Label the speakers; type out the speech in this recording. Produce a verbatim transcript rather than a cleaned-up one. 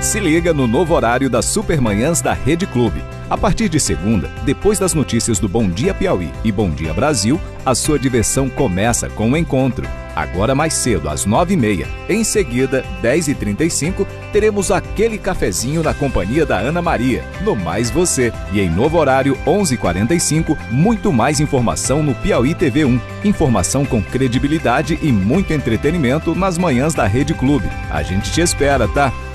Speaker 1: Se liga no novo horário das Supermanhãs da Rede Clube. A partir de segunda, depois das notícias do Bom Dia Piauí e Bom Dia Brasil, a sua diversão começa com o encontro. Agora mais cedo, às nove e meia. Em seguida, dez e trinta e cinco, teremos aquele cafezinho na companhia da Ana Maria, no Mais Você. E em novo horário, onze e quarenta e cinco, muito mais informação no Piauí T V um. Informação com credibilidade e muito entretenimento nas manhãs da Rede Clube. A gente te espera, tá?